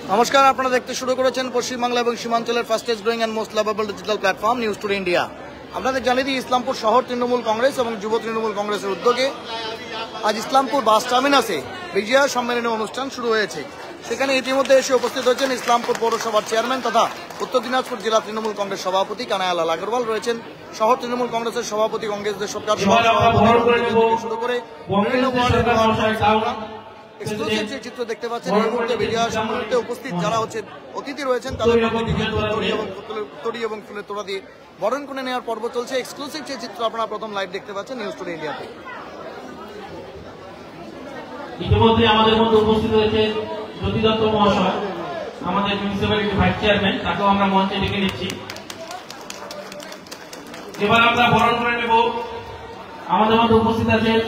নমস্কার, আপনারা দেখতে শুরু করেছেন পশ্চিমবাংলা এবং সীমাঞ্চলের fastest growing and most lovable digital platform news today India. আপনাদের জানিয়ে দিই, ইসলামপুর শহর তৃণমূল কংগ্রেস এবং যুব তৃণমূল কংগ্রেসের উদ্যোগে আজ ইসলামপুর বাস টার্মিনাসে বিজয়া সম্মেলনী অনুষ্ঠান শুরু হয়েছে। সেখানে ইতিমধ্যে এসে উপস্থিত হয়েছেন ইসলামপুর পৌরসভার চেয়ারম্যান তথা উত্তর দিনাজপুর জেলা তৃণমূল কংগ্রেস সভাপতি কানায়ালাল আগরওয়াল, রয়েছেন শহর তৃণমূল কংগ্রেসের সভাপতি কংগ্রেস সরকার শুরু করে এক্সক্লুসিভ যে চিত্র দেখতে পাচ্ছেন এই মুহূর্তে বিজয়া সম্মেলনীতে উপস্থিত যারা অতিথি রয়েছেন তাদের তড়ি এবং ফুলের তোড়া দিয়ে বরণ করে নেওয়ার পর্ব চলছে। এক্সক্লুসিভ যে চিত্র আপনারা প্রথম লাইভ দেখতে পাচ্ছেন নিউজ টুডে ইন্ডিয়াতে। ইতিমধ্যে আমাদের মধ্যে উপস্থিত হয়েছে জ্যোতি দত্ত মহাশয়, আমাদের মিউনিসিপ্যালিটি ভাইস চেয়ারম্যান, তাকেও আমরা মঞ্চে ডেকে নিচ্ছি। এবার আমরা বরণ করে নেব, আমাদের মধ্যে উপস্থিত আছেন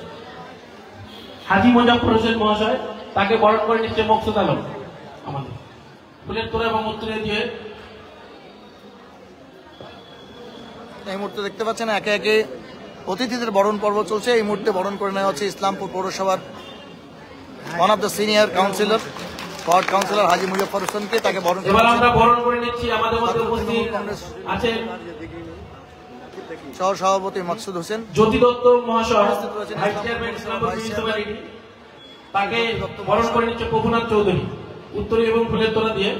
হাজি মোজাফফর হোসেন মহাশয়, তাকে বরণ করে নিচ্ছে মকসুদ আলম। আমাদের ফুলের তোড়া এবং উত্তরে দিয়ে এই মুহূর্তে দেখতে পাচ্ছেন একে একে অতিথিদের বরণ পর্ব চলছে। এই মুহূর্তে বরণ করে নেওয়া হচ্ছে ইসলামপুর পৌরসভার one of the senior councillor, ward councillor Haji Mujaffar হোসেনকে। তাকে বরণ করে নিচ্ছি। আমাদের মধ্যে উপস্থিত আছেন সহ সভাপতি মকসুদ হোসেন, জ্যোতি দত্ত মহাশয়, ভাইস চেয়ারম্যান ইসলামপুর মিউনিসিপ্যালিটি, তাকে বরণ করে নিচ্ছে প্রভুনাথ চৌধুরী উত্তরী এবং ফুলের তোড়া দিয়ে।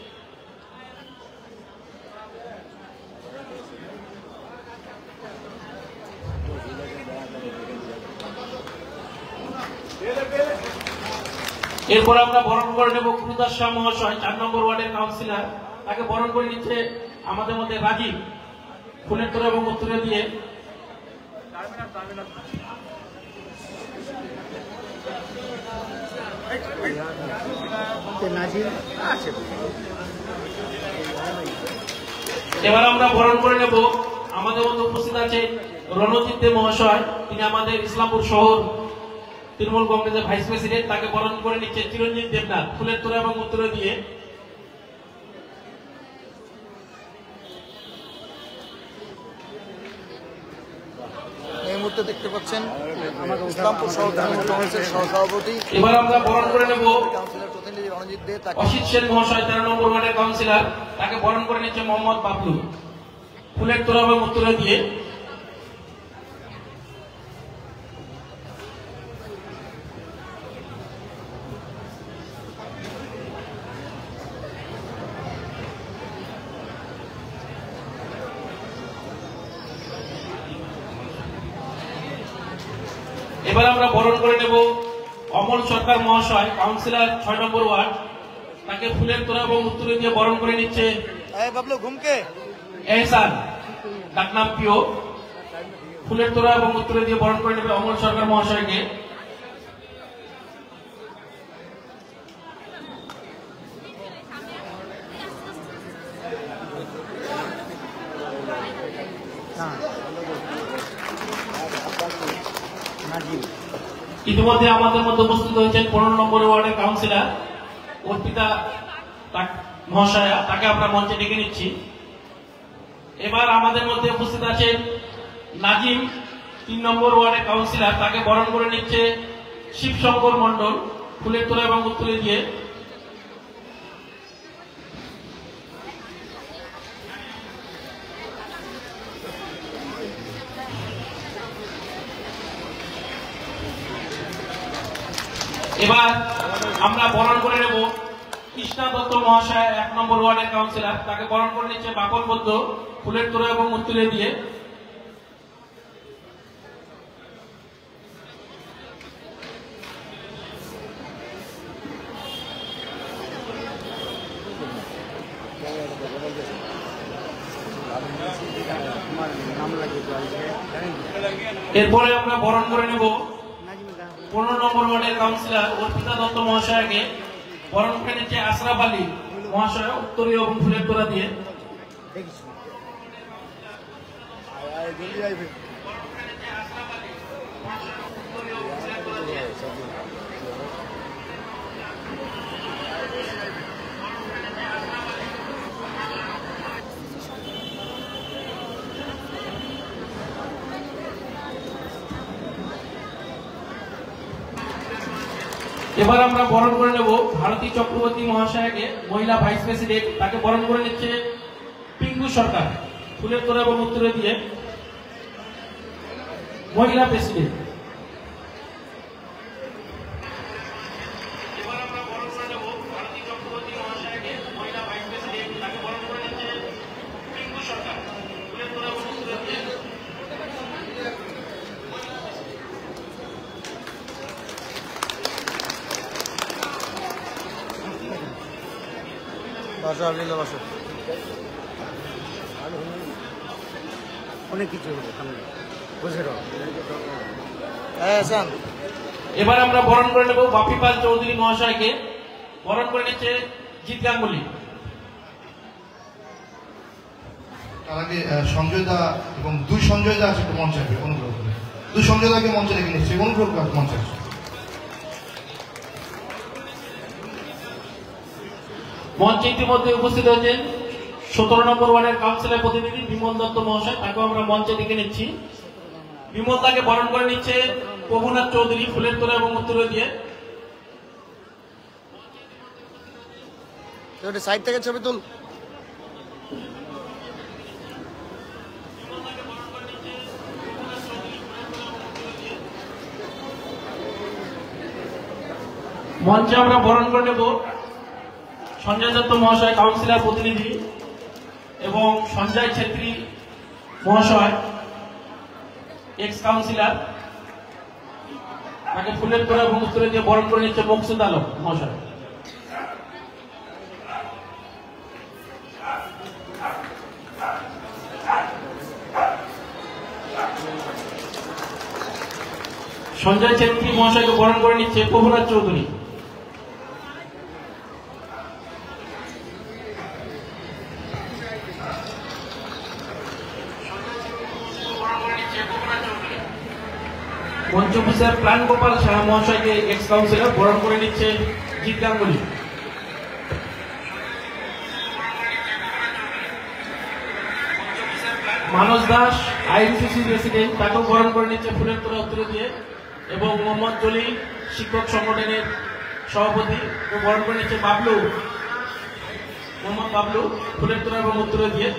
এরপর আমরা বরণ করে নেব গুরুদাস শাহ মহাশয়, 4 নম্বর ওয়ার্ডের কাউন্সিলর, তাকে বরণ করে নিচ্ছে আমাদের মধ্যে রাজীব ফুলের তোড়া এবং উত্তরে দিয়ে। এবার আমরা বরণ করে নেব, আমাদের মধ্যে উপস্থিত আছে রণজিৎ দে মহাশয়, তিনি আমাদের ইসলামপুর শহর তৃণমূল কংগ্রেসের ভাইস প্রেসিডেন্ট, তাকে বরণ করে নিচ্ছে চিরঞ্জিত দেবনাথ ফুলের তোড়া এবং উত্তরে দিয়ে। এই মুহূর্তে দেখতে পাচ্ছেন ইসলামপুর শহর তৃণমূল কংগ্রেসের সহসভাপতি। এবার আমরা বরণ করে নেব কাউন্সিলর প্রতিনিধি রণজিৎ দে, অসিত সেন মহাশয়, 13 নম্বর ওয়ার্ডের কাউন্সিলর, তাকে বরণ করে নিচ্ছে মোহাম্মদ বাবলু ফুলের তোড়া এবং উত্তরে দিয়ে। এবার আমরা বরণ করে নেব অমল সরকার মহাশয়, কাউন্সিলর 6 নম্বর ওয়ার্ড, তাকে ফুলের তোড়া এবং উত্তরে দিয়ে বরণ করে নিচ্ছে বাবলু ঘুমকে এহসান, ডাকনাম পিও, ফুলের তোড়া এবং উত্তরে দিয়ে বরণ করে নেবে অমল সরকার মহাশয়কে। ইতিমধ্যে আমাদের মধ্যে উপস্থিত হয়েছেন 15 নম্বর ওয়ার্ডের কাউন্সিলর অর্পিতা মহাশয়া, তাকে আমরা মঞ্চে ডেকে নিচ্ছি। এবার আমাদের মধ্যে উপস্থিত আছেন নাজিম, 3 নম্বর ওয়ার্ডের কাউন্সিলর, তাকে বরণ করে নিচ্ছে শিবশঙ্কর মন্ডল ফুলের তোড়া এবং উত্তরে দিয়ে। এবার আমরা বরণ করে নেব কৃষ্ণা দত্ত মহাশয়, 1 নম্বর ওয়ার্ডের কাউন্সিলর, তাকে বরণ করে নিচ্ছে বাপন বৌদ্ধ ফুলের তোড়া এবং উত্তরে দিয়ে। এরপরে আমরা বরণ করে নেব 15 নম্বর ওয়ার্ডের কাউন্সিলর অর্পিতা দত্ত মহাশয়কে, বরণ করে নিচ্ছে আশরাফ আলী মহাশয় উত্তরী এবং ফুলের তোড়া দিয়ে। এবার আমরা বরণ করে নেব ভারতী চক্রবর্তী মহাশয়াকে, মহিলা ভাইস প্রেসিডেন্ট। তাকে বরণ করে নিচ্ছে পিঙ্কু সরকার, ফুলের তোড়া এবং উত্তরে দিয়ে মহিলা প্রেসিডেন্ট। এবার আমরা বরণ করে নেব ভারতী চক্রবর্তী মহাশয়াকে, মহিলা ভাইস প্রেসিডেন্ট। তাকে বরণ করে নিচ্ছে পিঙ্কু সরকার, ফুলের তোড়া এবং উত্তরে দিয়ে অনেক কিছু বুঝে হ্যাঁ। এবার আমরা বরণ করে নেব বাপি পাল চৌধুরী মহাশয়কে, বরণ করে নিচ্ছে জিৎ গাঙ্গুলি। তার আগে সঞ্জয় দা এবং দুই সঞ্জয় দা আছে মঞ্চে, অনুগ্রহ করে দুই সঞ্জয় দাকে মঞ্চে রেখে নিচ্ছে, অনুগ্রহ করে মঞ্চে। মঞ্চে ইতিমধ্যে উপস্থিত হয়েছেন 17 নম্বর ওয়ার্ডের কাউন্সিলর প্রতিনিধি বিমল দত্ত মহাশয়, তাকেও আমরা মঞ্চে ডেকে নিচ্ছি। বিমল তাকে বরণ করে নিচ্ছে প্রভুনাথ চৌধুরী, ফুলের তোড়া এবং উত্তরে দিয়ে। সাইড থেকে ছবি তুল। মঞ্চে আমরা বরণ করে নেব সঞ্জয় দত্ত মহাশয়, কাউন্সিলর প্রতিনিধি, এবং সঞ্জয় ছেত্রী মহাশয়, এক্স কাউন্সিলর। তাকে ফুলের তোড়া এবং উত্তরে দিয়ে বরণ করে নিচ্ছে মকসুদ আলম মহাশয়। সঞ্জয় ছেত্রী মহাশয়কে বরণ করে নিচ্ছে প্রভুনাথ চৌধুরী। মঞ্চ অফিসার প্রাণ গোপাল শাহ মহাশয়কে, এক্স কাউন্সিলর, বরণ করে নিচ্ছে জিৎ গাঙ্গুলি। মানস দাস আইএনসিসি প্রেসিডেন্ট, তাকেও বরণ করে নিচ্ছে ফুলের তোড়া উত্তরে দিয়ে, এবং মোহাম্মদ জলিল শিক্ষক সংগঠনের সভাপতি, বরণ করে নিচ্ছে বাবলু, মোহাম্মদ বাবলু, ফুলের তোড়া এবং উত্তরে দিয়ে।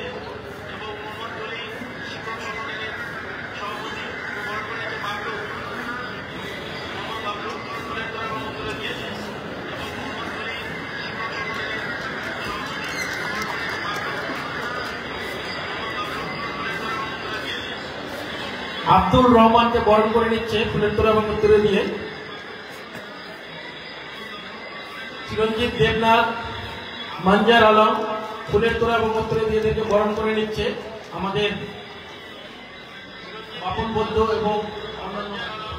আব্দুল রহমানকে বরণ করে নিচ্ছে ফুলের তোড়া এবং উত্তরে দিয়ে। চিরঞ্জিত দেবনাথ, মঞ্জার আলম, ফুলের তোড়া এবং উত্তরে দিয়ে থেকে বরণ করে নিচ্ছে আমাদের বাপন বৌদ্ধ এবং অন্যান্য।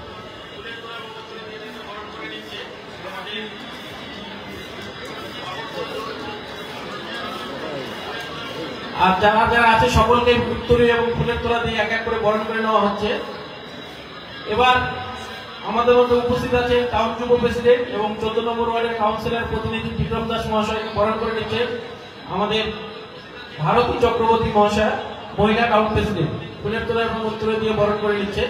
আর যারা যারা আছে সকলকে উত্তরে এবং ফুলের তোড়া দিয়ে এক এক করে বরণ করে নেওয়া হচ্ছে। এবার আমাদের মধ্যে উপস্থিত আছে টাউন যুব প্রেসিডেন্ট এবং 14 নম্বর ওয়ার্ডের কাউন্সিলর প্রতিনিধি বিক্রম দাস মহাশয়কে বরণ করে নিচ্ছে আমাদের ভারতী চক্রবর্তী মহাশয়, মহিলা টাউন প্রেসিডেন্ট, ফুলের তোড়া এবং উত্তরে দিয়ে বরণ করে নিচ্ছে।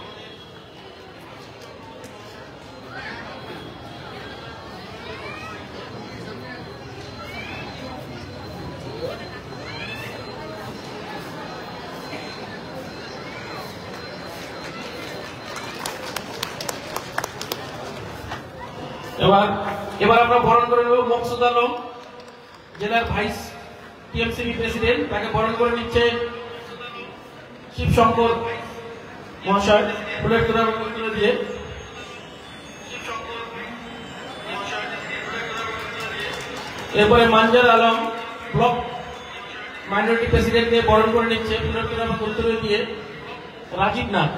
এবার আমরা বরণ করে নেব মকসুদ আলম, জেলার ভাইস টিএমসিবি প্রেসিডেন্ট, তাকে বরণ করে নিচ্ছে শিবশঙ্কর মহাশয়, ফুলের তোড়া এবং উত্তরে দিয়ে। এরপরে Manjar Alam block minority president দিয়ে বরণ করে নিচ্ছে ফুলের তোড়া এবং উত্তরে দিয়ে রাজীব নাথ।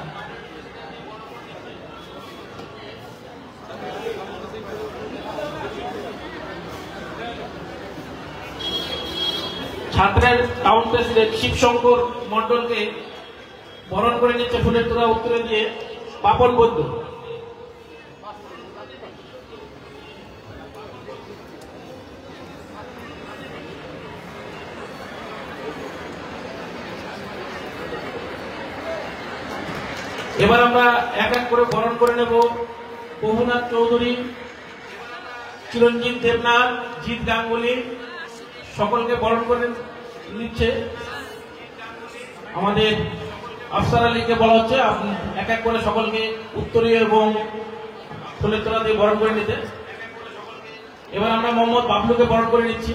ছাত্রের টাউন প্রেসিডেন্ট শিবশঙ্কর মন্ডলকে বরণ করে নিচ্ছে ফুলের তোড়া উত্তরে দিয়ে পাপন বৌদ্ধ। এবার আমরা এক এক করে বরণ করে নেব প্রভুনাথ চৌধুরী, চিরঞ্জিত দেবনাথ, জিৎ গাঙ্গুলি সকলকে বরণ করে নিচ্ছে। আমাদের আফসার আলীকে বলা হচ্ছে এক এক করে সকলকে উত্তরীয় এবং ফুলের তোলা দিয়ে বরণ করে নিতে। এবার আমরা মোহাম্মদ বাবলুকে বরণ করে নিচ্ছি।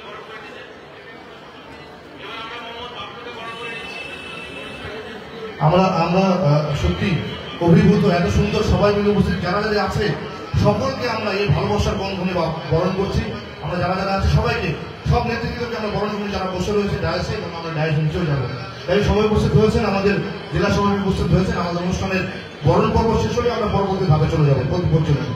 আমরা সত্যি অভিভূত, এত সুন্দর সবাই মিলে উপস্থিত যারা যারা আছে সকলকে আমরা এই ভালোবাসার বন্ধনে বরণ করছি। আমরা যারা যারা আছে সবাইকে, সব নেতৃত্বকে আমরা বরণ করি, যারা বসে রয়েছে ডায়াসে, এবং আমরা ডায়াস নিচেও যাবো। তাই সবাই উপস্থিত হয়েছেন, আমাদের জেলা সভাপতি উপস্থিত হয়েছেন। আমাদের অনুষ্ঠানের বরণ পর্ব শেষ হলে আমরা পরবর্তী ধাপে চলে যাবো প্রদীপ প্রজ্বলন।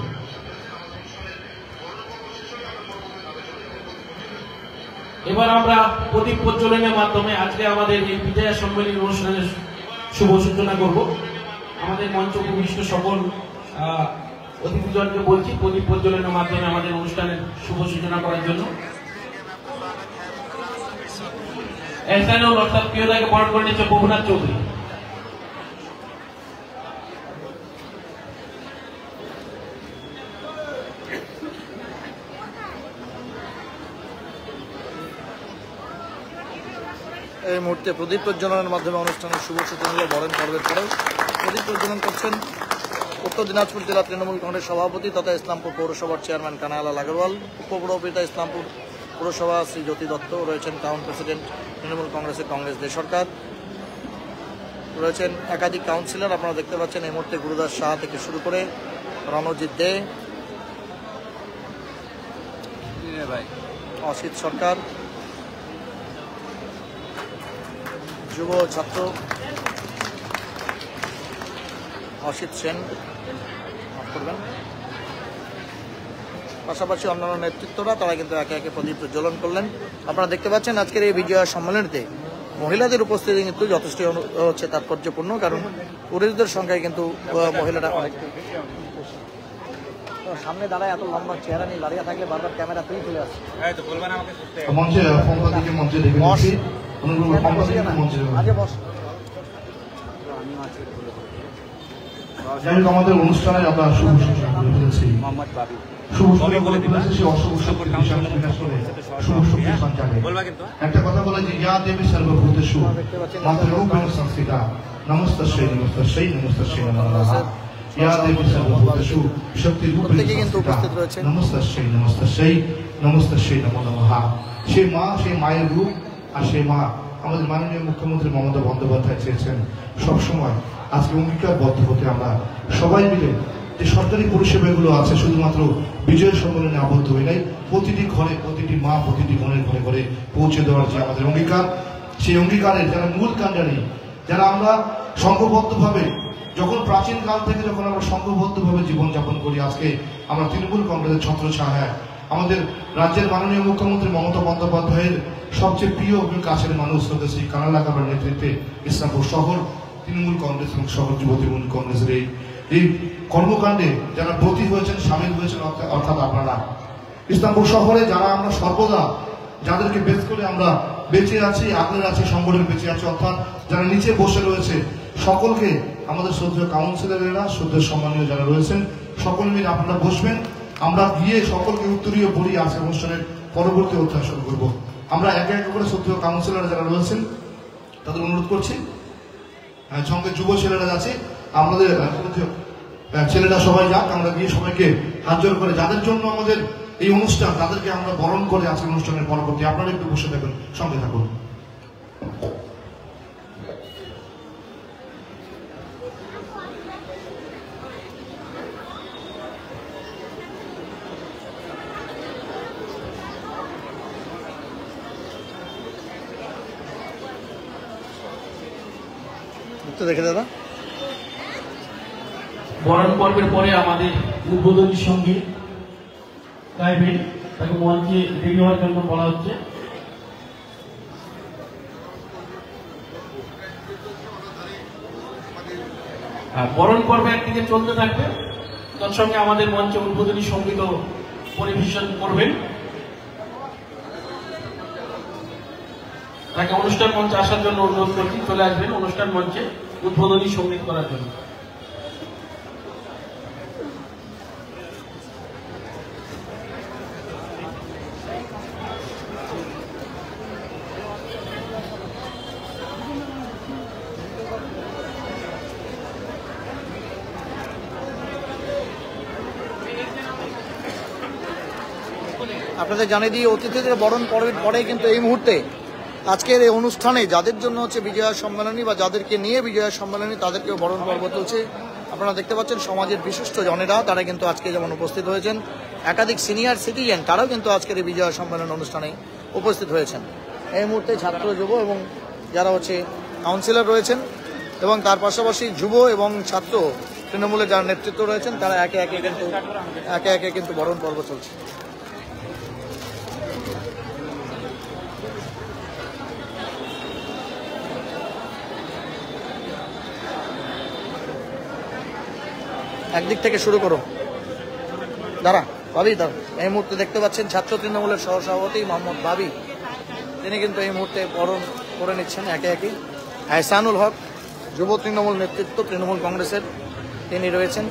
এবার আমরা প্রদীপ প্রজ্বলনের মাধ্যমে আজকে আমাদের এই বিজয়া সম্মেলনী অনুষ্ঠানের শুভ সূচনা করব। আমাদের মঞ্চ উপবিষ্ট সকল অতিথিজনকে বলছি প্রদীপ প্রজ্বলনের মাধ্যমে আমাদের অনুষ্ঠানের শুভ সূচনা করার জন্য। এহসানুল অর্থাৎ প্রিয়তাকে বরণ করে নিচ্ছে প্রভুনাথ চৌধুরী। এই মুহূর্তে প্রদীপ প্রজ্বলনের মাধ্যমে অনুষ্ঠানের শুভ সূচনা হল। বরণ পর্বের পরেও প্রদীপ প্রজ্বলন করছেন উত্তর দিনাজপুর জেলা তৃণমূল কংগ্রেস সভাপতি তথা ইসলামপুর পৌরসভার চেয়ারম্যান কানায়ালাল আগরওয়াল, উপপৌরপিতা ইসলামপুর পৌরসভা শ্রী জ্যোতি দত্ত, রয়েছেন টাউন প্রেসিডেন্ট তৃণমূল কংগ্রেসের কংগ্রেস দে সরকার, রয়েছেন একাধিক কাউন্সিলর। আপনারা দেখতে পাচ্ছেন এই মুহূর্তে গুরুদাস শাহ থেকে শুরু করে রণজিৎ দে, অসিত সরকার, যুব ছাত্র অসিত সেন, মাফ করবেন, পাশাপাশি অন্যান্য নেতৃত্বরা তারা কিন্তু একে একে প্রদীপ প্রজ্বলন করলেন। আপনারা দেখতে পাচ্ছেন আজকের এই বিজয়া সম্মেলনীতে মহিলাদের উপস্থিতি কিন্তু যথেষ্ট হচ্ছে তাৎপর্যপূর্ণ, কারণ পুরুষদের সংখ্যায় কিন্তু মহিলারা অনেক। সামনে দাঁড়ায় এত লম্বা চেহারা নিয়ে দাঁড়িয়ে থাকলে বারবার ক্যামেরা তুই চলে আসছে। আমাদের অনুষ্ঠানে আমরা শুভ সূচনা করে ফেলেছি। একটা কথা বলে যে ইয়া দেবী সর্বভূতেষু মাতৃরূপেণ সংস্থিতা নমস্তস্যৈ নমস্তস্যৈ নমস্তস্যৈ নমঃ। ইয়া দেবী সর্বভূতেষু শক্তিরূপেণ সংস্থিতা নমস্তস্যৈ নমস্তস্যৈ নমস্তস্যৈ নমঃ। সেই মা, সেই মায়ের রূপ, আর সেই মা আমাদের মাননীয় মুখ্যমন্ত্রী মমতা বন্দ্যোপাধ্যায় চেয়েছেন সবসময় আজকে অঙ্গীকারবদ্ধ হতে আমরা সবাই মিলে যে সরকারি পরিষেবাগুলো আছে শুধুমাত্র বিজয় সম্মেলনে আবদ্ধ হয়ে নাই, প্রতিটি ঘরে, প্রতিটি মা, প্রতিটি বোনের ঘরে ঘরে পৌঁছে দেওয়ার যে আমাদের অঙ্গীকার, সেই অঙ্গীকারের যারা মূল কাণ্ডারি, যারা আমরা সংঘবদ্ধভাবে যখন প্রাচীন কাল থেকে যখন আমরা সংঘবদ্ধভাবে জীবনযাপন করি, আজকে আমরা তৃণমূল কংগ্রেসের ছত্রছায়ায় আমাদের রাজ্যের মাননীয় মুখ্যমন্ত্রী মমতা বন্দ্যোপাধ্যায়ের সবচেয়ে প্রিয় এবং কাছের মানুষ হতে শ্রী কানাইলাল আগরওয়ালের নেতৃত্বে ইসলামপুর শহর তৃণমূল কংগ্রেস এবং শহর যুব তৃণমূল কংগ্রেসের এই কর্মকাণ্ডে যারা ব্রতী হয়েছেন, সামিল হয়েছেন, অর্থাৎ আপনারা ইসলামপুর শহরে যারা আমরা সর্বদা যাদেরকে বেস করে আমরা বেঁচে আছি, আগলে আছি, সংগঠন বেঁচে আছে, অর্থাৎ যারা নিচে বসে রয়েছে, সকলকে আমাদের শ্রদ্ধেয় কাউন্সিলরেরা, শ্রদ্ধেয় সম্মানীয় যারা রয়েছেন, সকল মিলে আপনারা বসবেন। আমরা গিয়ে সকলকে উত্তরীয় বলি আজকে অনুষ্ঠানের পরবর্তী অধ্যায় শুরু করবো। আমরা একে একে করে শ্রদ্ধেয় কাউন্সিলর যারা রয়েছেন তাদের অনুরোধ করছি, সঙ্গে যুব ছেলেরা আছে, আমাদের ছেলেরা সবাই যাক, আমরা গিয়ে সবাইকে হাত জোড় করে যাদের জন্য আমাদের এই অনুষ্ঠান তাদেরকে আমরা বরণ করে আজকে অনুষ্ঠানের পরবর্তী। আপনারা একটু বসে থাকুন, সঙ্গে থাকুন। দেখে দাদা, বরণ পর্বের পরে আমাদের উদ্বোধনী সঙ্গীত গাইবেন, তাকে মঞ্চে রেডি হওয়ার জন্য বলা হচ্ছে। বরণ পর্বে একদিকে চলতে থাকবে, তার সঙ্গে আমাদের মঞ্চে উদ্বোধনী সঙ্গীত পরিবেশন করবেন। তাকে অনুষ্ঠান মঞ্চে আসার জন্য অনুরোধ করছি, চলে আসবেন অনুষ্ঠান মঞ্চে উদ্বোধনী সঙ্গীত করার জন্য। আপনাদের জানিয়ে দিই অতিথিদের বরণ পর্বের পরে কিন্তু এই মুহূর্তে আজকের এই অনুষ্ঠানে যাদের জন্য হচ্ছে বিজয়া সম্মেলনী বা যাদেরকে নিয়ে বিজয়া সম্মেলনী তাদেরকেও বরণ পর্ব চলছে। আপনারা দেখতে পাচ্ছেন সমাজের বিশিষ্ট জনেরা তারা কিন্তু আজকে যেমন উপস্থিত হয়েছেন, একাধিক সিনিয়র সিটিজেন তারাও কিন্তু আজকের এই বিজয়া সম্মেলন অনুষ্ঠানে উপস্থিত হয়েছেন। এই মুহূর্তে ছাত্র যুব এবং যারা হচ্ছে কাউন্সিলর রয়েছেন এবং তার পাশাপাশি যুব এবং ছাত্র তৃণমূলের যারা নেতৃত্ব রয়েছেন তারা একে একে কিন্তু বরণ পর্ব চলছে। একদিক থেকে শুরু করো দাঁড়া ভাবি দাঁড়া। এই মুহূর্তে দেখতে পাচ্ছেন ছাত্র তৃণমূলের সহসভাপতি মোহাম্মদ ভাবি, তিনি কিন্তু এই মুহূর্তে বরণ করে নিচ্ছেন একে একে। এহসানুল হক যুব তৃণমূল নেতৃত্ব তৃণমূল কংগ্রেসের, তিনি রয়েছেন।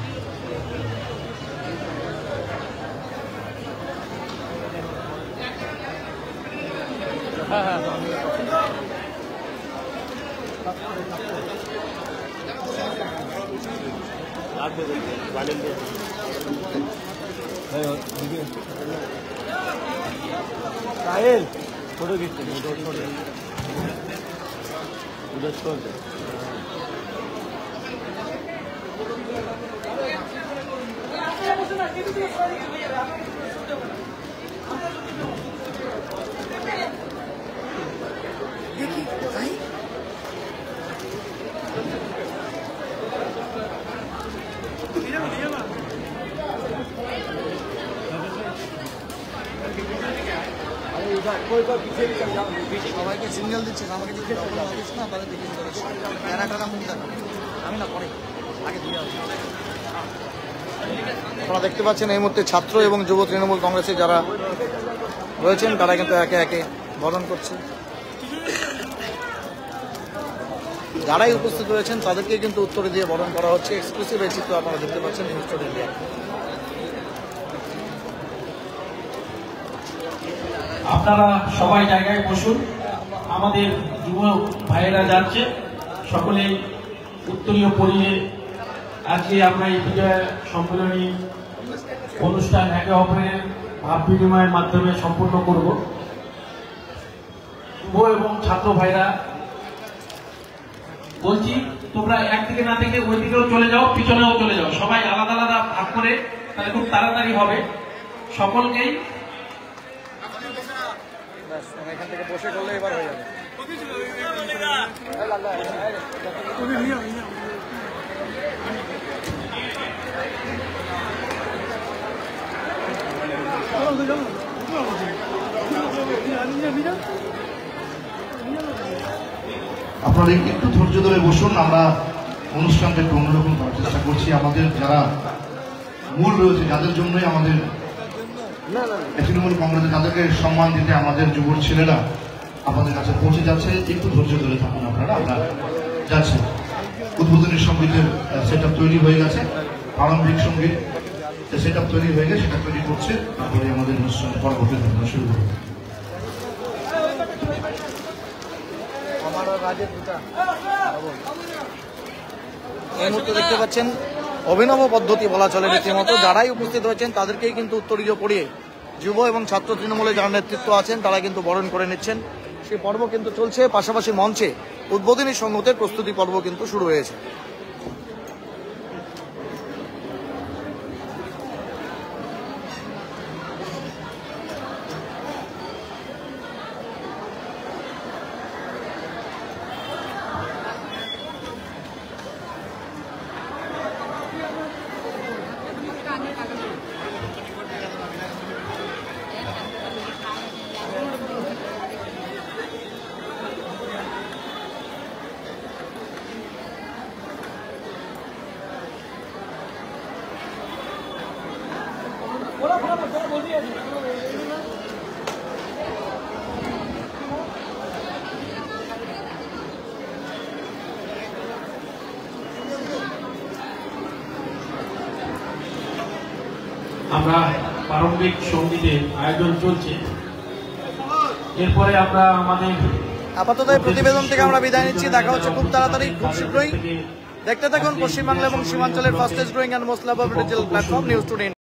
সবাইকে সিগন্যাল দিচ্ছিস, আমাকে না তাহলে দেখে আমি না পরে আগে দিয়ে আসবো। আপনারা দেখতে পাচ্ছেন এই মুহূর্তে ছাত্র এবং যুব তৃণমূল কংগ্রেসে যারা রয়েছেন তারা কিন্তু একে একে বরণ করছে। যারাই উপস্থিত রয়েছেন তাদেরকে কিন্তু উত্তরে দিয়ে বরণ করা হচ্ছে। এক্সক্লুসিভ এই চিত্র আপনারা দেখতে পাচ্ছেন নিউজ টুডে ইন্ডিয়া। আপনারা সবাই জায়গায় বসুন। আমাদের যুব ভাইয়েরা যাচ্ছে, সকলেই উত্তরীয় পরিয়ে আজকে আমরা এই বিজয় সম্মেলনী অনুষ্ঠান একে অপরের ভাব বিনিময়ের মাধ্যমে সম্পূর্ণ করব। যুব এবং ছাত্র ভাইরা বলছি, তোমরা একদিকে না থেকে ওই দিকেও চলে যাও, পিছনেও চলে যাও, সবাই আলাদা আলাদা ভাগ করে, তাহলে খুব তাড়াতাড়ি হবে। সকলকেই এখান থেকে বসে করলে এবার হয়ে যাবে। আপনারা একটু ধৈর্য ধরে বসুন, আমরা অনুষ্ঠানটা একটু অন্যরকম করার চেষ্টা করছি। আমাদের যারা মূল রয়েছে, যাদের জন্যই আমাদের তৃণমূল কংগ্রেসে, তাদেরকে সম্মান দিতে আমাদের যুব ছেলেরা আমাদের কাছে পৌঁছে যাচ্ছে। একটু ধৈর্য ধরে থাকুন আপনারা, আমরা যাচ্ছি। উদ্বোধনী সঙ্গীতের সেট আপ তৈরি হয়ে গেছে, প্রারম্ভিক সঙ্গীত সেট আপ তৈরি হয়ে গেছে, সেটা তৈরি করছে। তারপরে আমাদের অনুষ্ঠান পরবর্তী ঘটনা শুরু করবে। এই মুহূর্তে দেখতে পাচ্ছেন অভিনব পদ্ধতি বলা চলে রীতিমতো। যারাই উপস্থিত হয়েছেন তাদেরকেই কিন্তু উত্তরীয় পড়িয়ে যুব এবং ছাত্র তৃণমূলে যারা নেতৃত্ব আছেন তারা কিন্তু বরণ করে নিচ্ছেন। সেই পর্ব কিন্তু চলছে, পাশাপাশি মঞ্চে উদ্বোধনী সঙ্গীতের প্রস্তুতি পর্ব কিন্তু শুরু হয়েছে। আমরা প্রারম্ভিক সঙ্গীতের আয়োজন চলছে। এরপরে আমরা আমাদের আপাতত এই প্রতিবেদন থেকে আমরা বিদায় নিচ্ছি। দেখা হচ্ছে খুব তাড়াতাড়ি, খুব শীঘ্রই। দেখতে থাকুন পশ্চিমবাংলা এবং সীমাঞ্চলের fastest growing and most lovable digital platform news today.